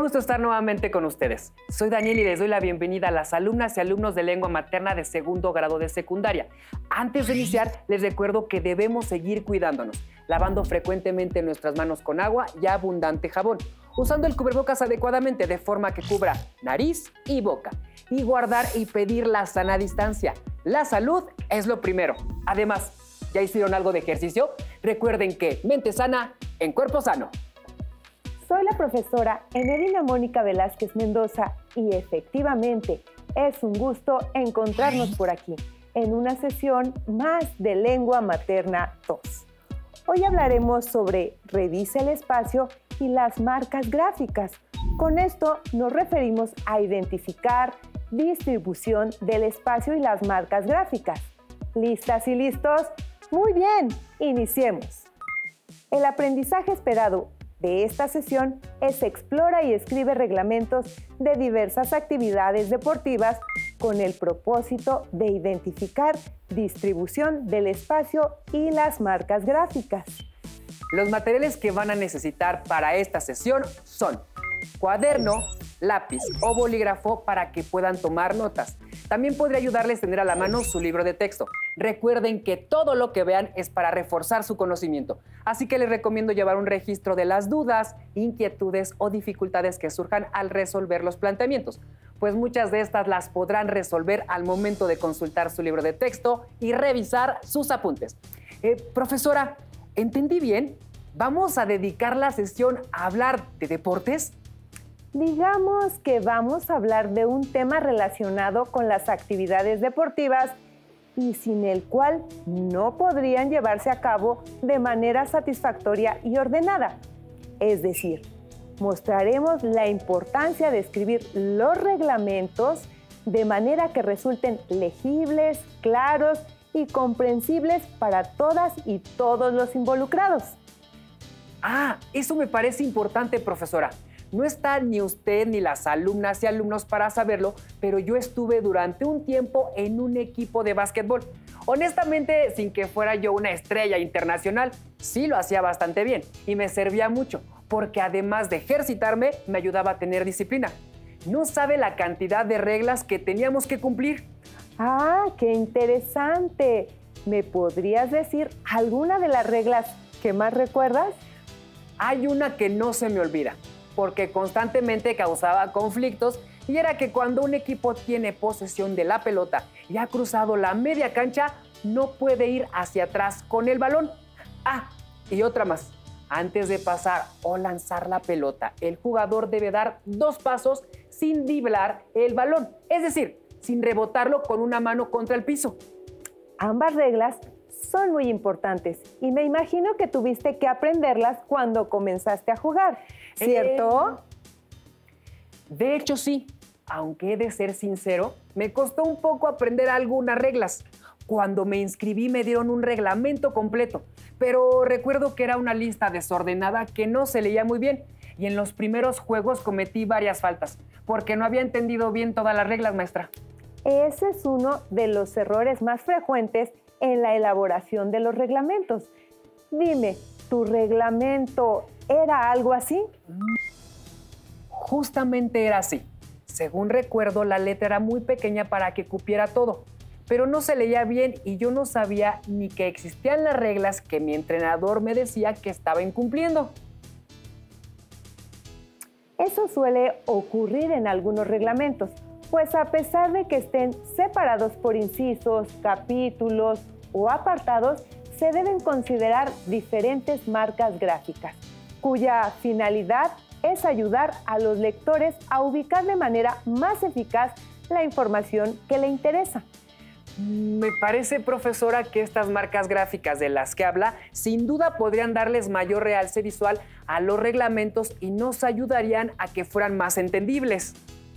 gusto estar nuevamente con ustedes. Soy Daniel y les doy la bienvenida a las alumnas y alumnos de lengua materna de segundo grado de secundaria. Antes de iniciar, les recuerdo que debemos seguir cuidándonos, lavando frecuentemente nuestras manos con agua y abundante jabón, usando el cubrebocas adecuadamente de forma que cubra nariz y boca, y guardar y pedir la sana distancia. La salud es lo primero. Además, ¿ya hicieron algo de ejercicio? Recuerden que mente sana en cuerpo sano. Soy la profesora Emerina Mónica Velázquez Mendoza y efectivamente es un gusto encontrarnos por aquí en una sesión más de Lengua Materna 2. Hoy hablaremos sobre revisa el espacio y las marcas gráficas. Con esto nos referimos a identificar, distribución del espacio y las marcas gráficas. ¿Listas y listos? Muy bien, iniciemos. El aprendizaje esperado de esta sesión es explora y escribe reglamentos de diversas actividades deportivas con el propósito de identificar distribución del espacio y las marcas gráficas. Los materiales que van a necesitar para esta sesión son cuaderno, lápiz o bolígrafo para que puedan tomar notas. También podría ayudarles a tener a la mano su libro de texto. Recuerden que todo lo que vean es para reforzar su conocimiento, así que les recomiendo llevar un registro de las dudas, inquietudes o dificultades que surjan al resolver los planteamientos, pues muchas de estas las podrán resolver al momento de consultar su libro de texto y revisar sus apuntes. Profesora, ¿entendí bien? ¿Vamos a dedicar la sesión a hablar de deportes? Digamos que vamos a hablar de un tema relacionado con las actividades deportivas y sin el cual no podrían llevarse a cabo de manera satisfactoria y ordenada. Es decir, mostraremos la importancia de escribir los reglamentos de manera que resulten legibles, claros y comprensibles para todas y todos los involucrados. Ah, eso me parece importante, profesora. No está ni usted ni las alumnas y alumnos para saberlo, pero yo estuve durante un tiempo en un equipo de básquetbol. Honestamente, sin que fuera yo una estrella internacional, sí lo hacía bastante bien y me servía mucho, porque además de ejercitarme, me ayudaba a tener disciplina. No sabe la cantidad de reglas que teníamos que cumplir. ¡Ah, qué interesante! ¿Me podrías decir alguna de las reglas que más recuerdas? Hay una que no se me olvida, porque constantemente causaba conflictos, y era que cuando un equipo tiene posesión de la pelota y ha cruzado la media cancha, no puede ir hacia atrás con el balón. Ah, y otra más. Antes de pasar o lanzar la pelota, el jugador debe dar 2 pasos sin driblar el balón, es decir, sin rebotarlo con una mano contra el piso. Ambas reglas son muy importantes y me imagino que tuviste que aprenderlas cuando comenzaste a jugar, ¿cierto? De hecho, sí. Aunque he de ser sincero, me costó un poco aprender algunas reglas. Cuando me inscribí me dieron un reglamento completo, pero recuerdo que era una lista desordenada que no se leía muy bien y en los primeros juegos cometí varias faltas porque no había entendido bien todas las reglas, maestra. Ese es uno de los errores más frecuentes en la elaboración de los reglamentos. Dime, ¿tu reglamento era algo así? Justamente era así. Según recuerdo, la letra era muy pequeña para que cupiera todo, pero no se leía bien y yo no sabía ni que existían las reglas que mi entrenador me decía que estaba incumpliendo. Eso suele ocurrir en algunos reglamentos, pues a pesar de que estén separados por incisos, capítulos o apartados, se deben considerar diferentes marcas gráficas, cuya finalidad es ayudar a los lectores a ubicar de manera más eficaz la información que le interesa. Me parece, profesora, que estas marcas gráficas de las que habla sin duda podrían darles mayor realce visual a los reglamentos y nos ayudarían a que fueran más entendibles.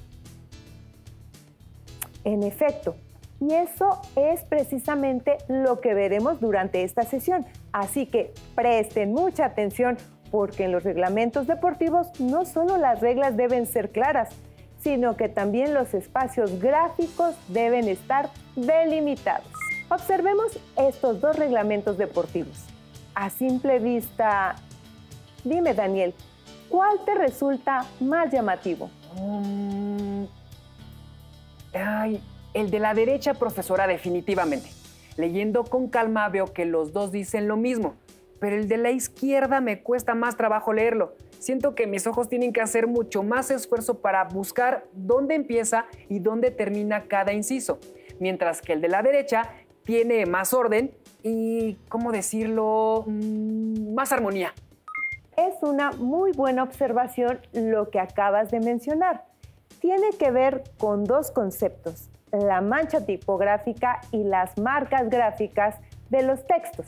En efecto, y eso es precisamente lo que veremos durante esta sesión. Así que presten mucha atención porque en los reglamentos deportivos no solo las reglas deben ser claras, sino que también los espacios gráficos deben estar delimitados. Observemos estos 2 reglamentos deportivos. A simple vista, dime, Daniel, ¿Cuál te resulta más llamativo? El de la derecha, profesora, definitivamente. Leyendo con calma veo que los dos dicen lo mismo, pero el de la izquierda me cuesta más trabajo leerlo. Siento que mis ojos tienen que hacer mucho más esfuerzo para buscar dónde empieza y dónde termina cada inciso, mientras que el de la derecha tiene más orden y, ¿cómo decirlo?, más armonía. Es una muy buena observación lo que acabas de mencionar. Tiene que ver con dos conceptos: la mancha tipográfica y las marcas gráficas de los textos.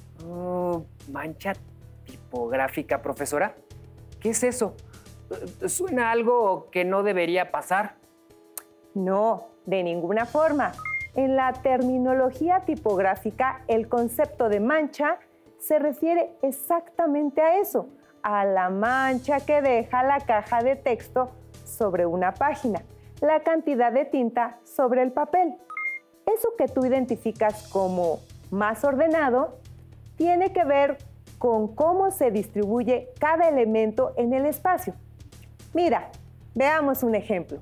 ¿Mancha tipográfica, profesora? ¿Qué es eso? Suena a algo que no debería pasar. No, de ninguna forma. En la terminología tipográfica, el concepto de mancha se refiere exactamente a eso, a la mancha que deja la caja de texto sobre una página, la cantidad de tinta sobre el papel. Eso que tú identificas como más ordenado tiene que ver con cómo se distribuye cada elemento en el espacio. Mira, veamos un ejemplo.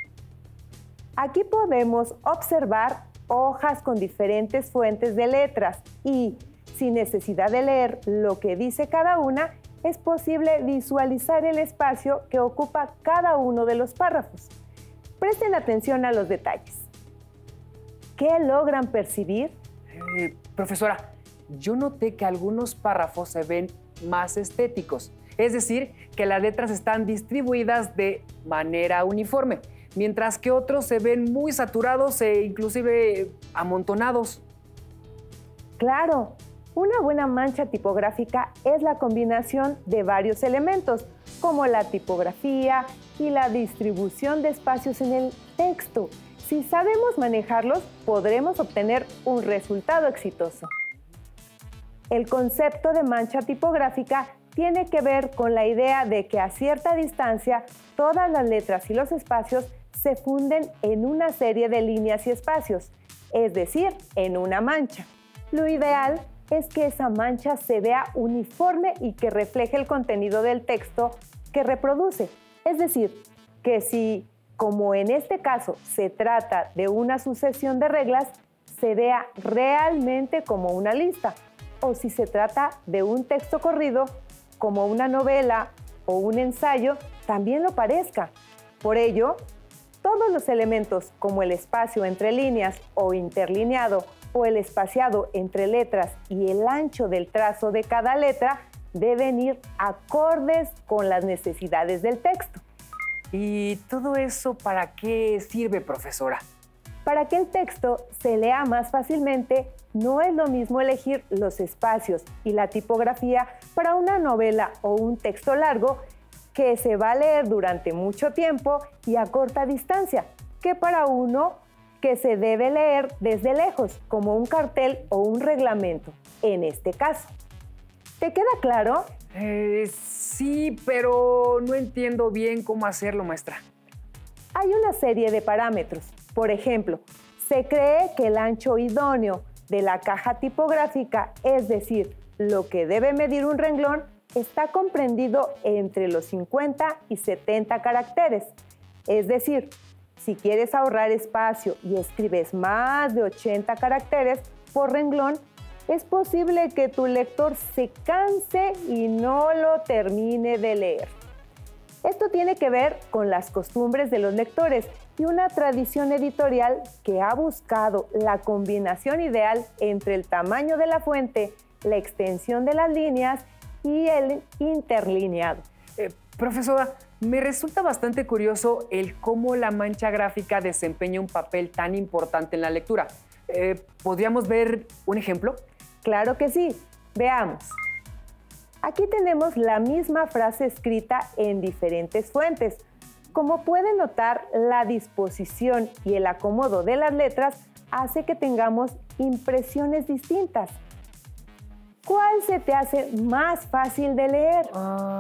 Aquí podemos observar hojas con diferentes fuentes de letras y, sin necesidad de leer lo que dice cada una, es posible visualizar el espacio que ocupa cada uno de los párrafos. Presten atención a los detalles. ¿Qué logran percibir? Profesora, yo noté que algunos párrafos se ven más estéticos, es decir, que las letras están distribuidas de manera uniforme, mientras que otros se ven muy saturados e inclusive amontonados. Claro, una buena mancha tipográfica es la combinación de varios elementos, como la tipografía y la distribución de espacios en el texto. Si sabemos manejarlos, podremos obtener un resultado exitoso. El concepto de mancha tipográfica tiene que ver con la idea de que a cierta distancia todas las letras y los espacios se funden en una serie de líneas y espacios, es decir, en una mancha. Lo ideal es que esa mancha se vea uniforme y que refleje el contenido del texto que reproduce. Es decir, que si, como en este caso, se trata de una sucesión de reglas, se vea realmente como una lista. O si se trata de un texto corrido, como una novela o un ensayo, también lo parezca. Por ello, todos los elementos como el espacio entre líneas o interlineado o el espaciado entre letras y el ancho del trazo de cada letra deben ir acordes con las necesidades del texto. ¿Y todo eso para qué sirve, profesora? Para que el texto se lea más fácilmente, no es lo mismo elegir los espacios y la tipografía para una novela o un texto largo que se va a leer durante mucho tiempo y a corta distancia, que para uno que se debe leer desde lejos, como un cartel o un reglamento, en este caso. ¿Te queda claro? Sí, pero no entiendo bien cómo hacerlo, maestra. Hay una serie de parámetros. Por ejemplo, se cree que el ancho idóneo de la caja tipográfica, es decir, lo que debe medir un renglón, está comprendido entre los 50 y 70 caracteres. Es decir, si quieres ahorrar espacio y escribes más de 80 caracteres por renglón, es posible que tu lector se canse y no lo termine de leer. Esto tiene que ver con las costumbres de los lectores y una tradición editorial que ha buscado la combinación ideal entre el tamaño de la fuente, la extensión de las líneas y el interlineado. Profesora, me resulta bastante curioso el cómo la mancha gráfica desempeña un papel tan importante en la lectura. ¿Podríamos ver un ejemplo? Claro que sí. Veamos. Aquí tenemos la misma frase escrita en diferentes fuentes. Como pueden notar, la disposición y el acomodo de las letras hace que tengamos impresiones distintas. ¿Cuál se te hace más fácil de leer?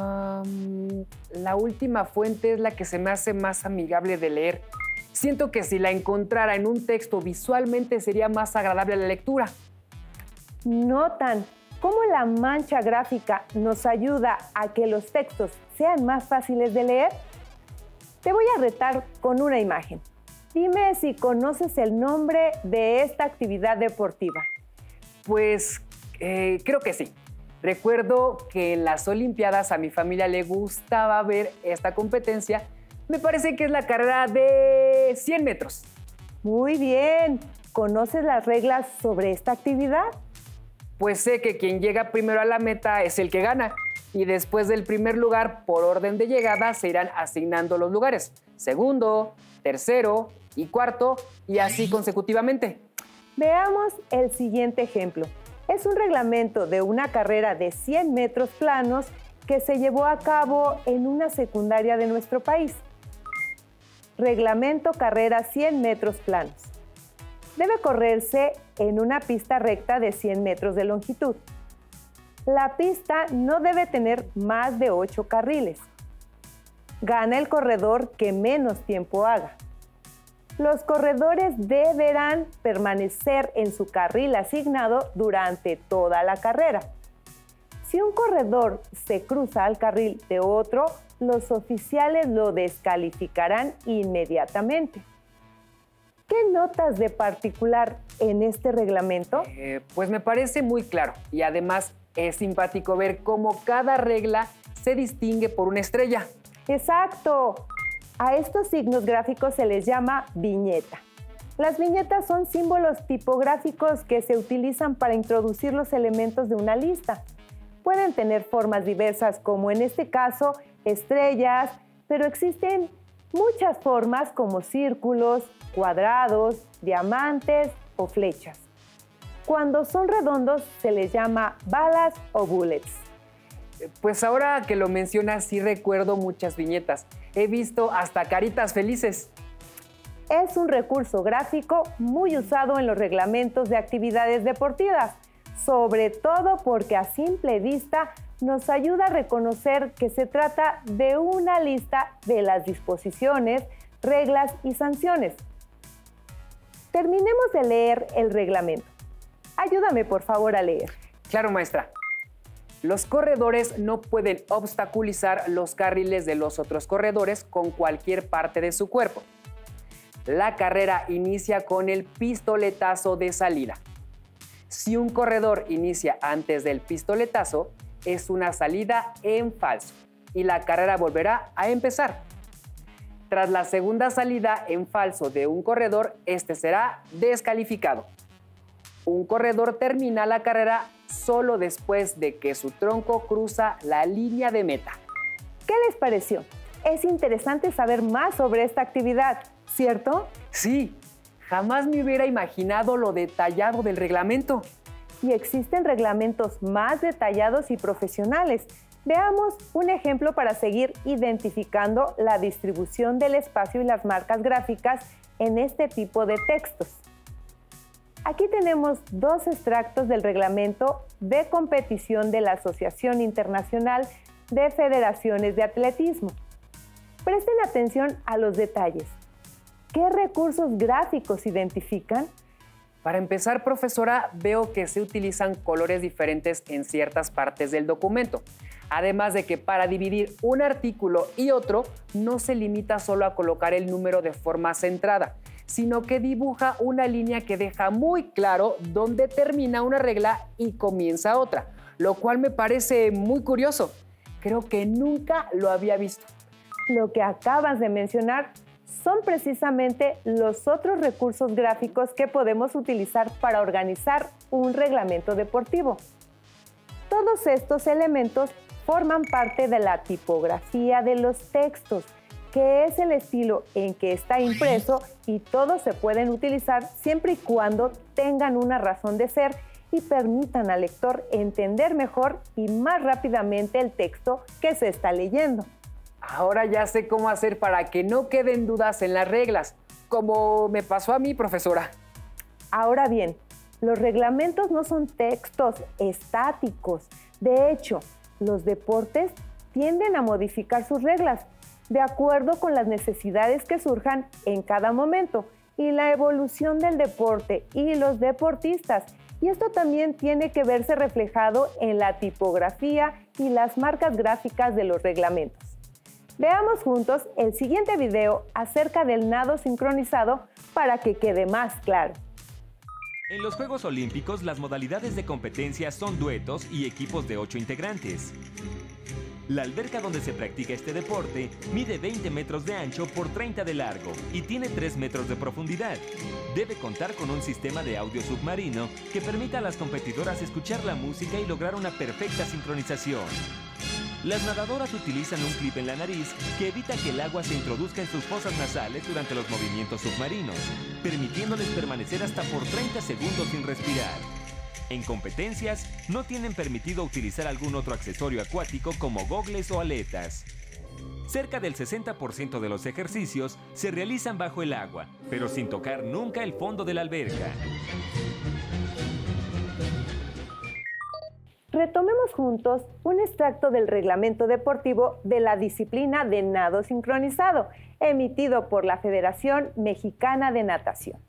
La última fuente es la que se me hace más amigable de leer. Siento que si la encontrara en un texto visualmente sería más agradable a la lectura. Notan ¿Cómo la mancha gráfica nos ayuda a que los textos sean más fáciles de leer? Te voy a retar con una imagen. Dime si conoces el nombre de esta actividad deportiva. Pues creo que sí. Recuerdo que en las Olimpiadas a mi familia le gustaba ver esta competencia. Me parece que es la carrera de 100 metros. Muy bien. ¿Conoces las reglas sobre esta actividad? Pues sé que quien llega primero a la meta es el que gana. Y después del primer lugar, por orden de llegada, se irán asignando los lugares. Segundo, tercero y cuarto, y así consecutivamente. Veamos el siguiente ejemplo. Es un reglamento de una carrera de 100 metros planos que se llevó a cabo en una secundaria de nuestro país. Reglamento carrera 100 metros planos. Debe correrse en una pista recta de 100 metros de longitud. La pista no debe tener más de 8 carriles. Gana el corredor que menos tiempo haga. Los corredores deberán permanecer en su carril asignado durante toda la carrera. Si un corredor se cruza al carril de otro, los oficiales lo descalificarán inmediatamente. ¿Qué notas de particular en este reglamento? Pues me parece muy claro y además es simpático ver cómo cada regla se distingue por una estrella. ¡Exacto! A estos signos gráficos se les llama viñeta. Las viñetas son símbolos tipográficos que se utilizan para introducir los elementos de una lista. Pueden tener formas diversas, como en este caso, estrellas, pero existen muchas formas como círculos, cuadrados, diamantes o flechas. Cuando son redondos se les llama balas o bullets. Pues ahora que lo mencionas, sí recuerdo muchas viñetas. He visto hasta caritas felices. Es un recurso gráfico muy usado en los reglamentos de actividades deportivas, sobre todo porque a simple vista nos ayuda a reconocer que se trata de una lista de las disposiciones, reglas y sanciones. Terminemos de leer el reglamento. Ayúdame, por favor, a leer. Claro, maestra. Los corredores no pueden obstaculizar los carriles de los otros corredores con cualquier parte de su cuerpo. La carrera inicia con el pistoletazo de salida. Si un corredor inicia antes del pistoletazo, es una salida en falso y la carrera volverá a empezar. Tras la segunda salida en falso de un corredor, este será descalificado. Un corredor termina la carrera solo después de que su tronco cruza la línea de meta. ¿Qué les pareció? Es interesante saber más sobre esta actividad, ¿cierto? Sí, jamás me hubiera imaginado lo detallado del reglamento. Y existen reglamentos más detallados y profesionales. Veamos un ejemplo para seguir identificando la distribución del espacio y las marcas gráficas en este tipo de textos. Aquí tenemos dos extractos del reglamento de competición de la Asociación Internacional de Federaciones de Atletismo. Presten atención a los detalles. ¿Qué recursos gráficos identifican? Para empezar, profesora, veo que se utilizan colores diferentes en ciertas partes del documento. Además de que para dividir un artículo y otro, no se limita solo a colocar el número de forma centrada, sino que dibuja una línea que deja muy claro dónde termina una regla y comienza otra, lo cual me parece muy curioso. Creo que nunca lo había visto. Lo que acabas de mencionar son precisamente los otros recursos gráficos que podemos utilizar para organizar un reglamento deportivo. Todos estos elementos forman parte de la tipografía de los textos, que es el estilo en que está impreso, y todos se pueden utilizar siempre y cuando tengan una razón de ser y permitan al lector entender mejor y más rápidamente el texto que se está leyendo. Ahora ya sé cómo hacer para que no queden dudas en las reglas, como me pasó a mí, profesora. Ahora bien, los reglamentos no son textos estáticos. De hecho, los deportes tienden a modificar sus reglas de acuerdo con las necesidades que surjan en cada momento y la evolución del deporte y los deportistas. Y esto también tiene que verse reflejado en la tipografía y las marcas gráficas de los reglamentos. Veamos juntos el siguiente video acerca del nado sincronizado para que quede más claro. En los Juegos Olímpicos, las modalidades de competencia son duetos y equipos de 8 integrantes. La alberca donde se practica este deporte mide 20 metros de ancho por 30 de largo y tiene 3 metros de profundidad. Debe contar con un sistema de audio submarino que permita a las competidoras escuchar la música y lograr una perfecta sincronización. Las nadadoras utilizan un clip en la nariz que evita que el agua se introduzca en sus fosas nasales durante los movimientos submarinos, permitiéndoles permanecer hasta por 30 segundos sin respirar. En competencias, no tienen permitido utilizar algún otro accesorio acuático como gogles o aletas. Cerca del 60% de los ejercicios se realizan bajo el agua, pero sin tocar nunca el fondo de la alberca. Retomemos juntos un extracto del reglamento deportivo de la disciplina de nado sincronizado, emitido por la Federación Mexicana de Natación.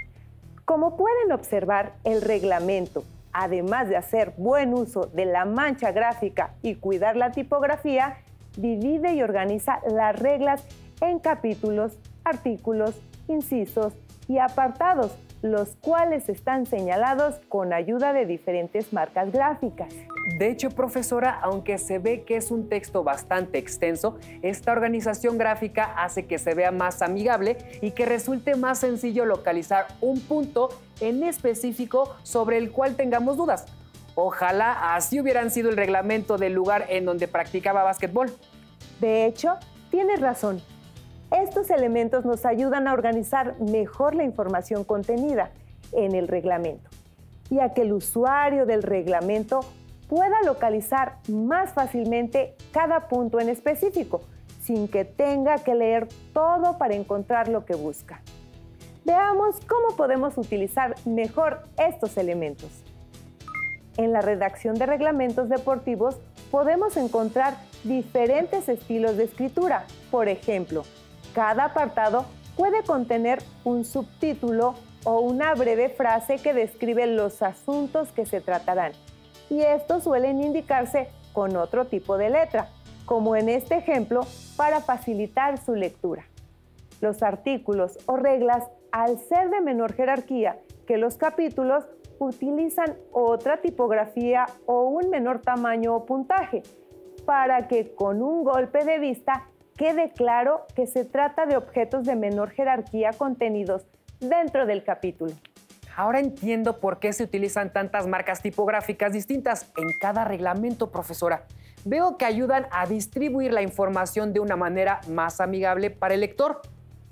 Como pueden observar, el reglamento, además de hacer buen uso de la mancha gráfica y cuidar la tipografía, divide y organiza las reglas en capítulos, artículos, incisos y apartados, los cuales están señalados con ayuda de diferentes marcas gráficas. De hecho, profesora, aunque se ve que es un texto bastante extenso, esta organización gráfica hace que se vea más amigable y que resulte más sencillo localizar un punto en específico sobre el cual tengamos dudas. Ojalá así hubieran sido el reglamento del lugar en donde practicaba básquetbol. De hecho, tienes razón. Estos elementos nos ayudan a organizar mejor la información contenida en el reglamento y a que el usuario del reglamento pueda localizar más fácilmente cada punto en específico, sin que tenga que leer todo para encontrar lo que busca. Veamos cómo podemos utilizar mejor estos elementos. En la redacción de reglamentos deportivos podemos encontrar diferentes estilos de escritura. Por ejemplo, cada apartado puede contener un subtítulo o una breve frase que describe los asuntos que se tratarán, y estos suelen indicarse con otro tipo de letra, como en este ejemplo, para facilitar su lectura. Los artículos o reglas, al ser de menor jerarquía que los capítulos, utilizan otra tipografía o un menor tamaño o puntaje, para que con un golpe de vista quede claro que se trata de objetos de menor jerarquía contenidos dentro del capítulo. Ahora entiendo por qué se utilizan tantas marcas tipográficas distintas en cada reglamento, profesora. Veo que ayudan a distribuir la información de una manera más amigable para el lector.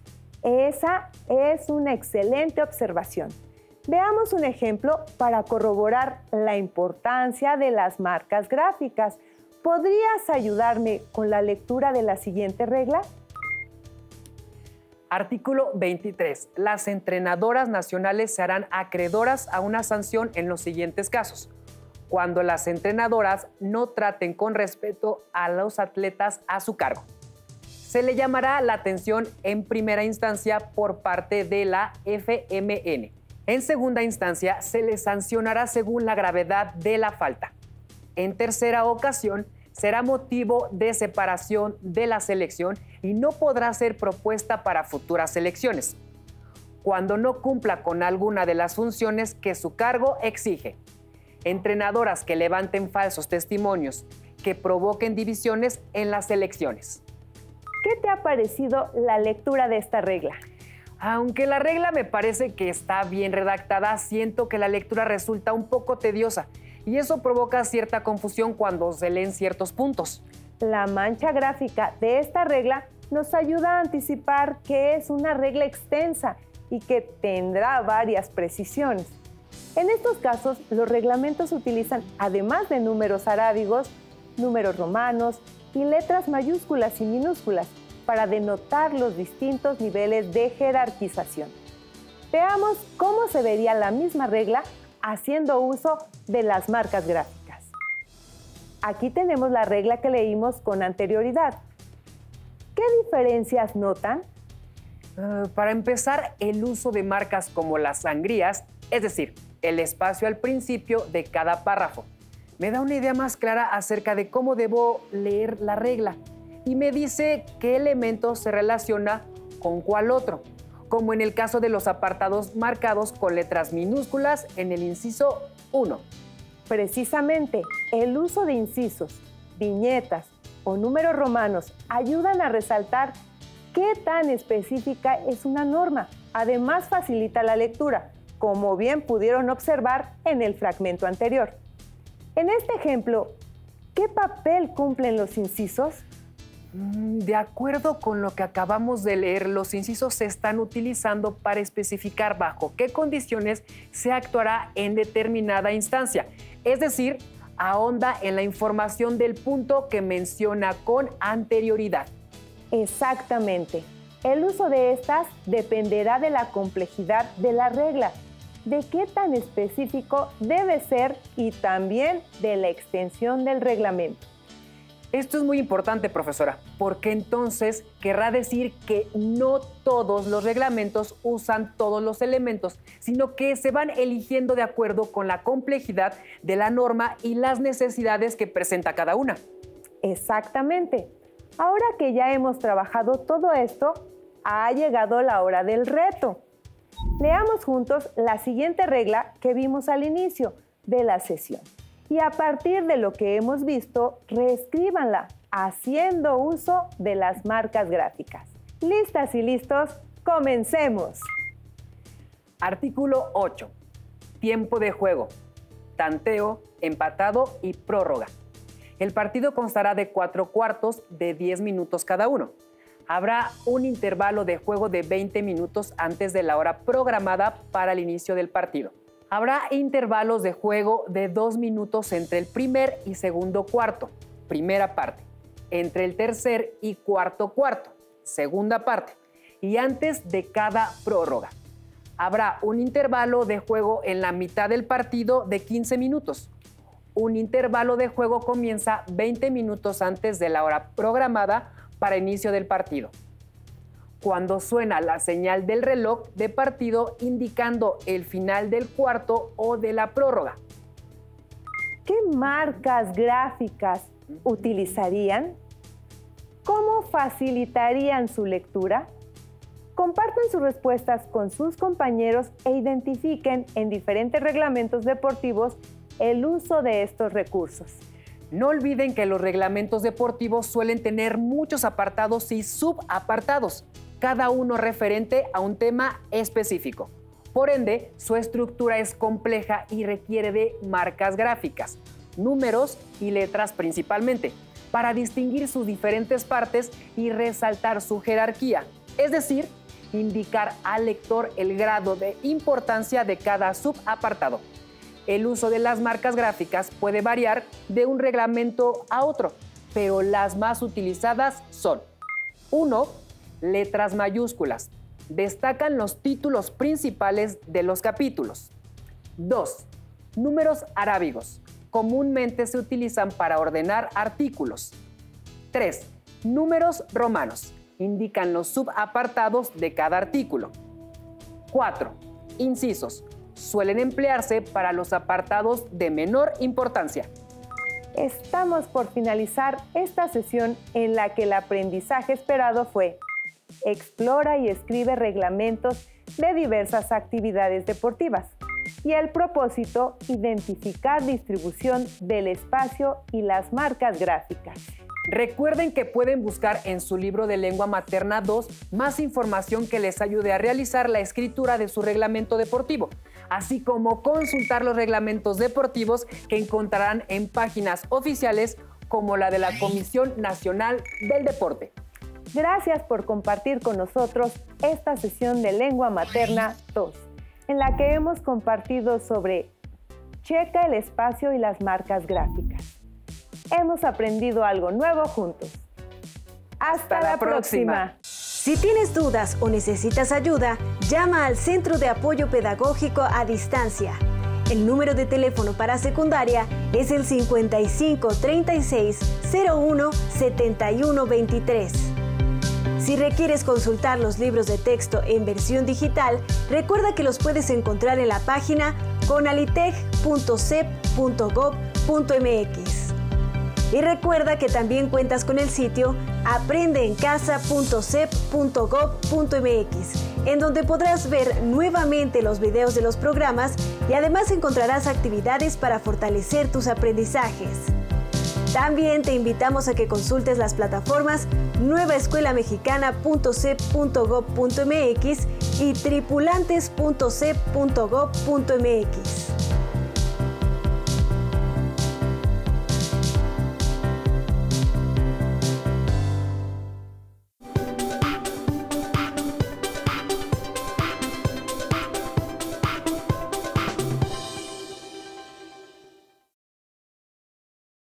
Esa es una excelente observación. Veamos un ejemplo para corroborar la importancia de las marcas gráficas. ¿Podrías ayudarme con la lectura de la siguiente regla? Artículo 23. Las entrenadoras nacionales se harán acreedoras a una sanción en los siguientes casos. Cuando las entrenadoras no traten con respeto a los atletas a su cargo. Se le llamará la atención en primera instancia por parte de la FMN. En segunda instancia, se le sancionará según la gravedad de la falta. En tercera ocasión, será motivo de separación de la selección y no podrá ser propuesta para futuras elecciones, cuando no cumpla con alguna de las funciones que su cargo exige. Entrenadoras que levanten falsos testimonios que provoquen divisiones en las elecciones. ¿Qué te ha parecido la lectura de esta regla? Aunque la regla me parece que está bien redactada, siento que la lectura resulta un poco tediosa y eso provoca cierta confusión cuando se leen ciertos puntos. La mancha gráfica de esta regla nos ayuda a anticipar que es una regla extensa y que tendrá varias precisiones. En estos casos, los reglamentos utilizan, además de números arábigos, números romanos y letras mayúsculas y minúsculas para denotar los distintos niveles de jerarquización. Veamos cómo se vería la misma regla haciendo uso de las marcas gráficas. Aquí tenemos la regla que leímos con anterioridad. ¿Qué diferencias notan? Para empezar, el uso de marcas como las sangrías es decir, el espacio al principio de cada párrafo. Me da una idea más clara acerca de cómo debo leer la regla y me dice qué elemento se relaciona con cuál otro, como en el caso de los apartados marcados con letras minúsculas en el inciso 1. Precisamente, el uso de incisos, viñetas o números romanos ayudan a resaltar qué tan específica es una norma. Además, facilita la lectura, como bien pudieron observar en el fragmento anterior. En este ejemplo, ¿qué papel cumplen los incisos? De acuerdo con lo que acabamos de leer, los incisos se están utilizando para especificar bajo qué condiciones se actuará en determinada instancia. Es decir, ahonda en la información del punto que menciona con anterioridad. Exactamente. El uso de estas dependerá de la complejidad de la regla, de qué tan específico debe ser y también de la extensión del reglamento. Esto es muy importante, profesora, porque entonces querrá decir que no todos los reglamentos usan todos los elementos, sino que se van eligiendo de acuerdo con la complejidad de la norma y las necesidades que presenta cada una. Exactamente. Ahora que ya hemos trabajado todo esto, ha llegado la hora del reto. Leamos juntos la siguiente regla que vimos al inicio de la sesión. Y a partir de lo que hemos visto, reescríbanla haciendo uso de las marcas gráficas. ¿Listas y listos? ¡Comencemos! Artículo 8. Tiempo de juego. Tanteo, empatado y prórroga. El partido constará de 4 cuartos de 10 minutos cada uno. Habrá un intervalo de juego de 20 minutos antes de la hora programada para el inicio del partido. Habrá intervalos de juego de 2 minutos entre el primer y segundo cuarto, primera parte, entre el tercer y cuarto cuarto, segunda parte, y antes de cada prórroga. Habrá un intervalo de juego en la mitad del partido de 15 minutos. Un intervalo de juego comienza 20 minutos antes de la hora programada para inicio del partido, cuando suena la señal del reloj de partido indicando el final del cuarto o de la prórroga. ¿Qué marcas gráficas utilizarían? ¿Cómo facilitarían su lectura? Compartan sus respuestas con sus compañeros e identifiquen en diferentes reglamentos deportivos el uso de estos recursos. No olviden que los reglamentos deportivos suelen tener muchos apartados y subapartados, cada uno referente a un tema específico. Por ende, su estructura es compleja y requiere de marcas gráficas, números y letras principalmente, para distinguir sus diferentes partes y resaltar su jerarquía, es decir, indicar al lector el grado de importancia de cada subapartado. El uso de las marcas gráficas puede variar de un reglamento a otro, pero las más utilizadas son: 1. Letras mayúsculas. Destacan los títulos principales de los capítulos. 2. Números arábigos. Comúnmente se utilizan para ordenar artículos. 3. Números romanos. Indican los subapartados de cada artículo. 4. Incisos. Suelen emplearse para los apartados de menor importancia. Estamos por finalizar esta sesión en la que el aprendizaje esperado fue: explora y escribe reglamentos de diversas actividades deportivas. Y el propósito, identificar distribución del espacio y las marcas gráficas. Recuerden que pueden buscar en su libro de Lengua Materna 2 más información que les ayude a realizar la escritura de su reglamento deportivo, así como consultar los reglamentos deportivos que encontrarán en páginas oficiales como la de la Comisión Nacional del Deporte. Gracias por compartir con nosotros esta sesión de Lengua Materna 2, en la que hemos compartido sobre checa el espacio y las marcas gráficas. Hemos aprendido algo nuevo juntos. ¡Hasta la próxima! Si tienes dudas o necesitas ayuda, llama al Centro de Apoyo Pedagógico a Distancia. El número de teléfono para secundaria es el 55 36 01 71 23. si requieres consultar los libros de texto en versión digital, recuerda que los puedes encontrar en la página conalitech.cep.gov.mx. Y recuerda que también cuentas con el sitio aprendeencasa.cep.gov.mx, en donde podrás ver nuevamente los videos de los programas y además encontrarás actividades para fortalecer tus aprendizajes. También te invitamos a que consultes las plataformas nuevaescuelamexicana.cep.gov.mx y tripulantes.cep.gov.mx.